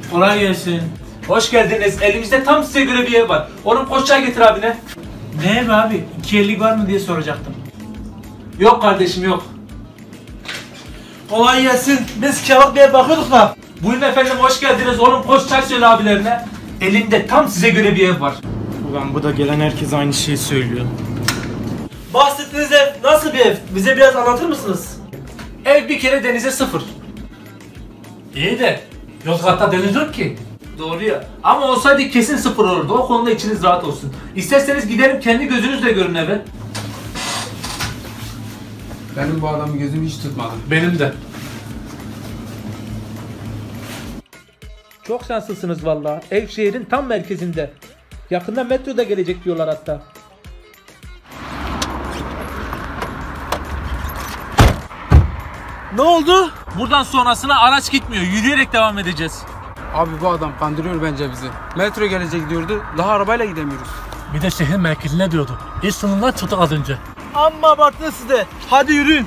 Kolay gelsin. Hoş geldiniz. Elimizde tam size göre bir ev var. Oğlum koş çay getir abine. Ne ev abi? 250 var mı diye soracaktım. Yok kardeşim yok. Kolay gelsin. Biz kebap bir ev bakıyorduk da. Buyurun efendim hoş geldiniz. Oğlum koş çay söyle abilerine. Elimde tam size göre bir ev var. Ulan bu da gelen herkes aynı şeyi söylüyor. Bahsettiğiniz ev nasıl bir ev? Bize biraz anlatır mısınız? Ev bir kere denize sıfır. İyi de Yozgat'ta deniz yok ki. Doğru ya. Ama olsaydı kesin sıfır olurdu. O konuda içiniz rahat olsun. İsterseniz gidelim kendi gözünüzle görün eve. Benim bu adamı gözüm hiç tutmadı. Benim de. Çok şanslısınız vallahi. Ev şehrin tam merkezinde. Yakında metro da gelecek diyorlar hatta. Ne oldu? Buradan sonrasına araç gitmiyor. Yürüyerek devam edeceğiz. Abi bu adam kandırıyor bence bizi. Metro gelecek diyordu. Daha arabayla gidemiyoruz. Bir de şehrin merkezine diyordu. İş sınırından çıktık az önce. Amma abarttınız siz de. Hadi yürüyün.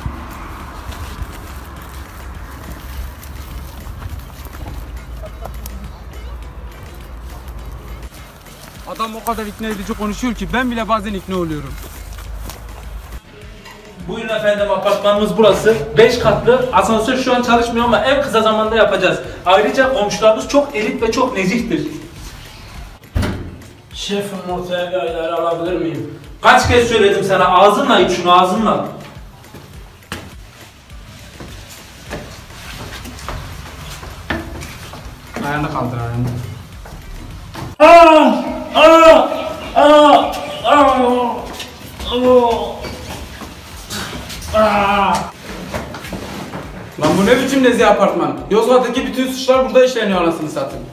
Adam o kadar ikna edici konuşuyor ki ben bile bazen ikna oluyorum. Buyurun efendim apartmanımız burası. 5 katlı. Asansör şu an çalışmıyor ama en kısa zamanda yapacağız. Ayrıca komşularımız çok elit ve çok nezihtir. Şefim ortaya bir ayları alabilir miyim? Kaç kez söyledim sana ağzınla iç şunu ağzınla. Ayağını kaldır ayağını. Lan bu ne biçim nezih apartman? Yozgat'taki bütün suçlar burada işleniyor anasını satayım.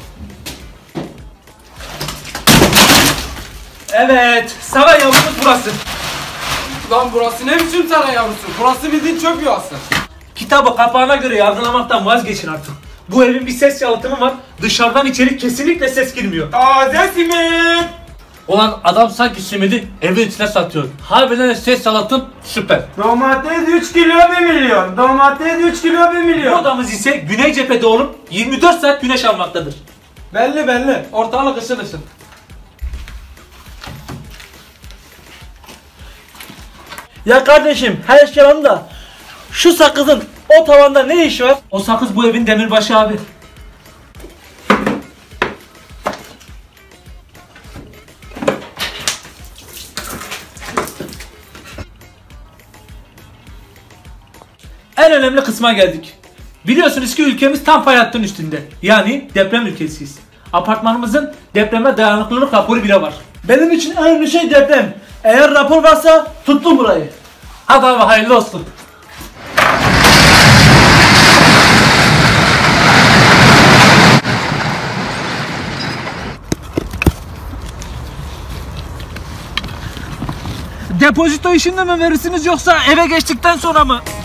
Evet, saray yavrumuz burası. Lan burası ne biçim saray yavrusu? Burası bildiğin çöp yuvası. Kitabı kapağına göre yargılamaktan vazgeçin artık. Bu evin bir ses yalıtımı var. Dışarıdan içeri kesinlikle ses girmiyor. Taze simit! Ulan adam sanki simidi evin içine satıyor. Harbiden de ses yalıtım süper. Domates 3 kilo 1 milyon. Domates 3 kilo 1 Bu milyon. odamız ise güney cephede olup 24 saat güneş almaktadır. Belli belli. Ortalık ışın ışın. Ya kardeşim her şey da şu sakızın o tavanda ne işi var? O sakız bu evin demirbaşı abi. En önemli kısma geldik. Biliyorsunuz ki ülkemiz tam fay hattının üstünde. Yani deprem ülkesiyiz. Apartmanımızın depreme dayanıklılık raporu bile var. Benim için en önemli şey deprem. Eğer rapor varsa tuttum burayı. Hadi abi hayırlı olsun. Depozito işinde mi verirsiniz yoksa eve geçtikten sonra mı?